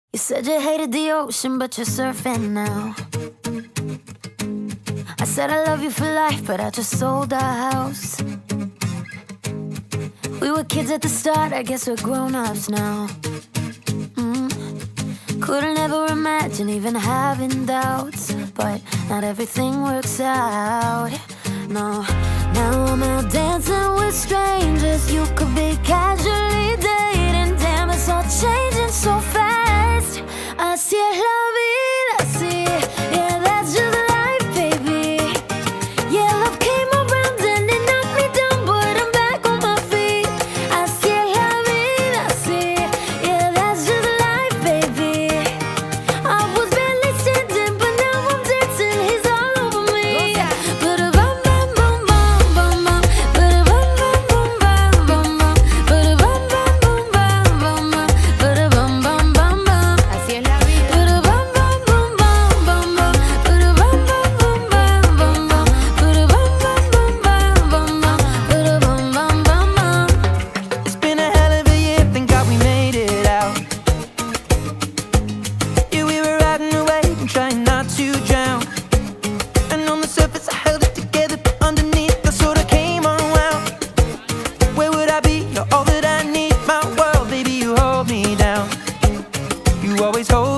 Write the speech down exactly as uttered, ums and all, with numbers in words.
You said you hated the ocean, but you're surfing now. I said I love you for life, but I just sold our house. We were kids at the start, I guess we're grown-ups now. mm. Couldn't ever imagine even having doubts, but not everything works out, no. Now I'm out dancing with strangers. You could be casually dating. Damn, it's all changing so fast. Así es la vida, así, yeah, that's just life, baby. Yeah, love came around and it knocked me down, but I'm back on my feet. Así es la vida, así, yeah, that's just life, baby. I was barely standing, but now I'm dancing, he's all over me. Ba-da-bum, bum, bum, bum, bum, bum. Ba-da-bum, bum, bum, bum, bum, bum. Ba-da-bum, bum, bum, bum, bum, bum. Ba-da-bum, bum, bum, bum. Así es la vida. Ba-da-bum, bum, bum, bum, bum, bum. Ba-da-bum, bum, bum, bum, bum, bum. Ba-da-bum, bum, bum, bum, bum, bum. Ba-da-bum, bum, bum, bum. It's been a hell of a year, thank God we made it out. Yeah, we were riding away and trying not to drown. And on the surface I held it together, but underneath I sort of came unwound. Where would I be? You're all that I need, my world, baby, you hold me down. You always hold